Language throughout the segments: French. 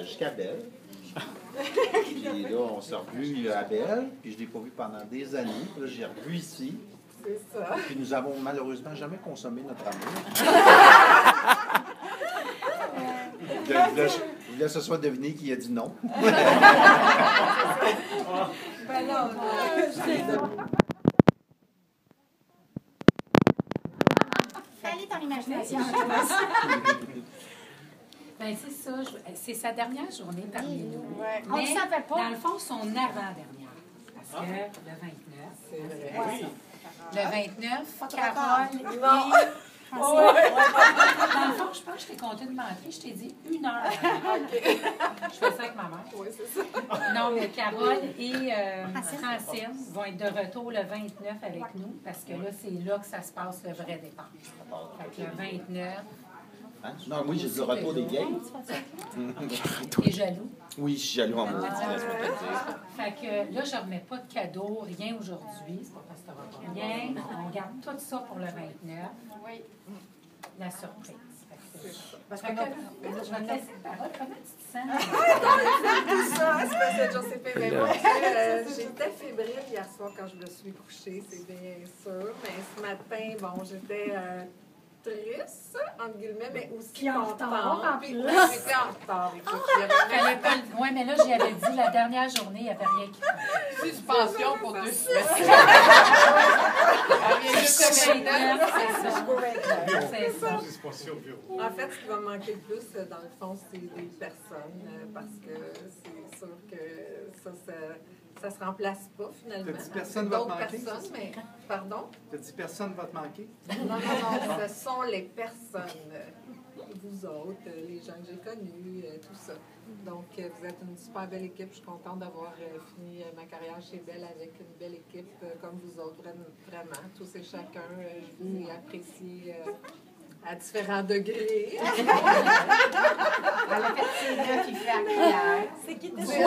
jusqu'à Belle. Puis là, on s'est revu à Belle, puis je ne l'ai pas vu pendant des années. Puis là, j'ai revu ici. C'est ça. Puis nous avons malheureusement jamais consommé notre amour. Je voulais ce soit deviner qui a dit non. Ben non, Fallait ton imagination. Ben c'est ça, c'est sa dernière journée parmi nous. Ouais. On ne Mais, savait pas. dans le fond, son avant-dernière. Parce que le 29, c'est vrai. le 29, d'accord. Carole Non. et... Dans le fond, je pense que je t'ai compté de mentir. Je t'ai dit 1 heure avant. Je fais ça avec ma mère. Oui, c'est ça. Non, mais Carole et Francine vont être de retour le 29 avec nous parce que là, c'est là que ça se passe le vrai départ. Fait que le 29... Hein? Non, oui, j'ai dit le retour des gays. T'es jaloux. Oui, je suis jaloux en moi. Fait que là, je ne remets pas de cadeau, rien aujourd'hui. C'est pas parce que ça va pas rien. On garde tout ça pour le 29. Oui. La surprise. Parce Fait que que, je vais te laisser la parole. Comment tu te sens? Tout ça, c'est parce que Joséphine, mais mon Dieu, j'étais fébrile hier soir quand je me suis couchée, c'est bien sûr. Mais ce matin, bon, j'étais triste, entre guillemets, mais aussi Puis en retard, contente. en Puis, plus. oui, j'étais en retard. Écoute, il y avait Fallait pas le- Ouais, mais là, j'y avais dit, la dernière journée, il n'y avait rien qui faisait. Suspension pour 2 semaines. Elle vient juste le 29, c'est ça. C'est ça. En fait, ce qui va me manquer le plus, dans le fond, c'est les personnes, parce que c'est sûr que ça se remplace pas, finalement. T'as dit personne C'est va te d'autres manquer, personnes, mais... Pardon? T'as dit personne va te manquer? Non, ce sont les personnes, vous autres, les gens que j'ai connus, tout ça. Donc, vous êtes une super belle équipe. Je suis contente d'avoir fini ma carrière chez Belle avec une belle équipe comme vous autres, vraiment. Tous et chacun, je vous ai apprécié à différents degrés. Elle a fait ses neufs, il fait à cuillère. C'est qui était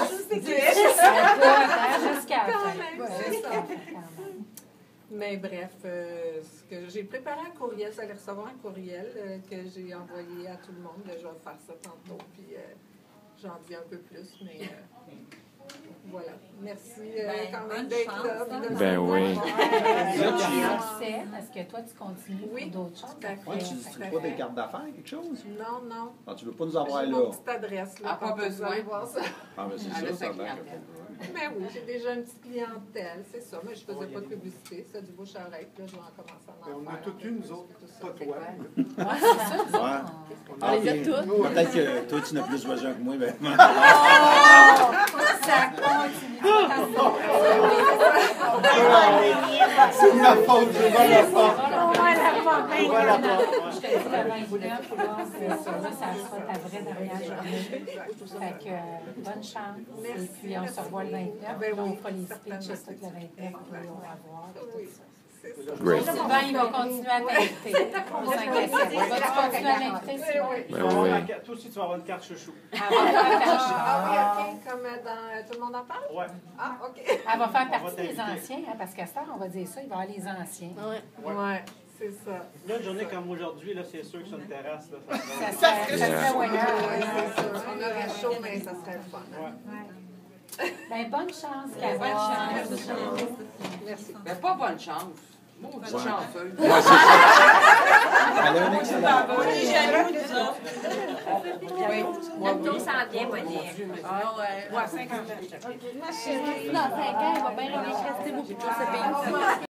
Jusqu'à la fin. C'est ça. Mais bref, ce que j'ai préparé un courriel, vous allez recevoir un courriel que j'ai envoyé à tout le monde. Je vais faire ça tantôt, puis j'en dis un peu plus, mais voilà. Merci quand même d'être là. Ben oui. Tu sais, parce que toi, tu continues Oui, pour d'autres choses. tout à fait. Ouais, tu ne pas des cartes d'affaires, quelque chose? Non, non. Non, tu ne veux pas nous avoir J'ai là. mon petite adresse. Là, Ah, pas quand vous besoin. allez voir ça. Ah, mais c'est Elle a ça, sa ça a l'air clientèle. Mais oui, j'ai déjà une petite clientèle, c'est ça. Mais je ne faisais pas de publicité. C'est du bouche à oreille. Puis là, je vais en commencer à en Ben, on a faire. toutes eu, nous autres, Tout ça. pas toi. Ouais, c'est ça. nous Ouais. autres, Ah, les a ok. toutes. Peut-être que toi, tu n'as plus besoin que moi. Ben... Ça continue. C'est ma faute, je vais la faute. Je te dis le 29, là, ça sera ta vraie dernière journée. Fait que bonne chance. Et puis on se revoit le 29. Ben Puis on oui, fera les speeches certainement. et tout le 29. Puis on va voir. Oui, c'est ça. Great. Sylvain, il va continuer à t'inviter. Au 5 à 7. Vas-tu continuer à l'inviter, Sylvain? Ben oui. Toi aussi, tu vas avoir une carte chouchou. Elle va faire partie- Ah oui, OK, comme dans Tout le monde en parle? Ouais. Ah, OK. Elle va faire On va partie des t'inviter. anciens, hein, parce qu'à ce temps, on va dire ça, il va y avoir les anciens. Ouais, c'est ça. Là, une journée comme aujourd'hui, là, c'est sûr que sur une terrasse, là, ça Ça sera... serait winner. Ouais, c'est sûr. On aurait chaud, mais ça serait le fun. Hein? Ben, bonne chance, Bonne Carole. chance. Merci. Ben, pas bonne chance. Maudit chanceux. Elle a un excellent. Bientôt s'en vient, Monique. Ah ouais. Non, 5 ans, il va bien rester beaucoup plus.